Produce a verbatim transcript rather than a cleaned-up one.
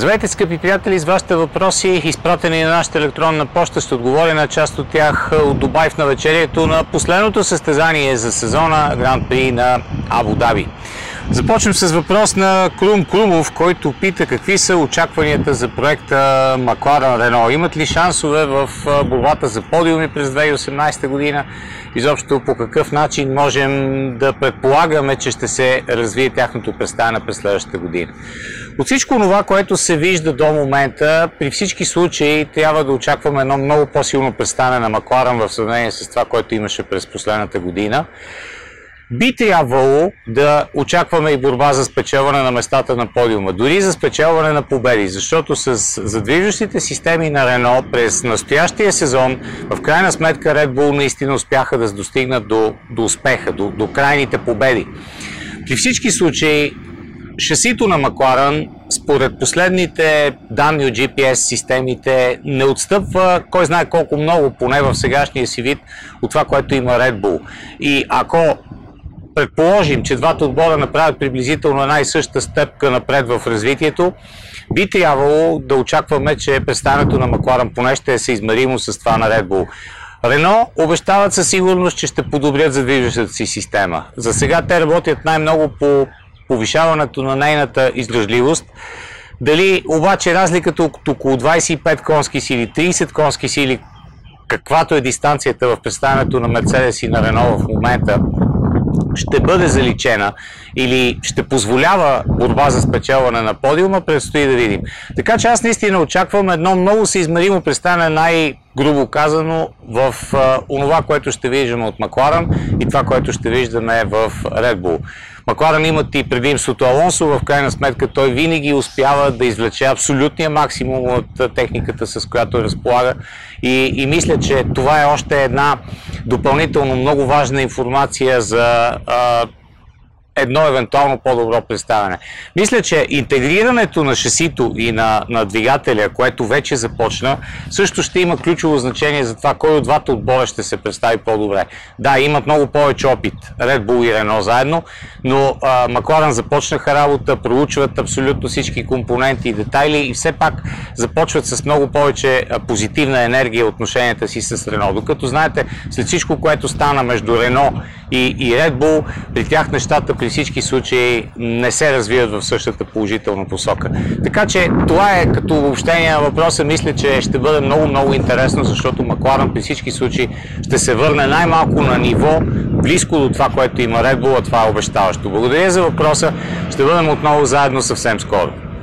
Здравейте, скъпи приятели, с вашите въпроси, изпратени на нашата електронна поща, ще отговоря на част от тях от Дубай в навечерието на последното състезание за сезона Гран При на Абу Даби. Започвам с въпрос на Крум Крумов, който пита какви са очакванията за проекта Макларен Рено. Имат ли шансове в борбата за подиуми през две хиляди и осемнадесета година? Изобщо по какъв начин можем да предполагаме, че ще се развие тяхното представяне през следващата година? От всичко това, което се вижда до момента, при всички случаи трябва да очакваме едно много по-силно представяне на Макларен в сравнение с това, което имаше през последната година. Би трябвало да очакваме и борба за спечелване на местата на подиума, дори за спечелване на победи, защото с задвижващите системи на Рено през настоящия сезон, в крайна сметка Red Bull наистина успяха да достигнат до, до успеха, до, до крайните победи. При всички случаи, шасито на Макларен, според последните данни от Джи Пи Ес системите, не отстъпва кой знае колко много, поне в сегашния си вид, от това, което има Red Bull. И ако предположим, че двата отбора направят приблизително една и съща стъпка напред в развитието, би трябвало да очакваме, че представянето на Макларен поне ще е съизмеримо с това на Red Bull. Рено обещават със сигурност, че ще подобрят задвижващата си система. За сега те работят най-много по повишаването на нейната издръжливост. Дали обаче разликата от около двадесет и пет конски сили, тридесет конски сили, каквато е дистанцията в представянето на Мерцедес и на Рено в момента, ще бъде заличена или ще позволява борба за спечелване на подиума, предстои да видим. Така че аз наистина очаквам едно много съизмеримо представяне, най-грубо казано, в а, онова, което ще виждаме от Макларен и това, което ще виждаме в Red Bull. Макларен имат и предимството Алонсо, в крайна сметка той винаги успява да извлече абсолютния максимум от техниката, с която разполага, и, и мисля, че това е още една допълнително много важна информация за а, едно евентуално по-добро представяне. Мисля, че интегрирането на шасито и на, на двигателя, което вече започна, също ще има ключово значение за това кой от двата отбора ще се представи по-добре. Да, имат много повече опит, Red Bull и Рено заедно, но а, Макларен започнаха работа, проучват абсолютно всички компоненти и детайли и все пак започват с много повече а, позитивна енергия отношенията си с Рено. Докато знаете, след всичко, което стана между Рено и, и Red Bull, при тях нещата при всички случаи не се развиват в същата положителна посока. Така че това е като обобщение на въпроса. Мисля, че ще бъде много-много интересно, защото Макларен при всички случаи ще се върне най-малко на ниво близко до това, което има Red Bull, а това е обещаващо. Благодаря за въпроса. Ще бъдем отново заедно съвсем скоро.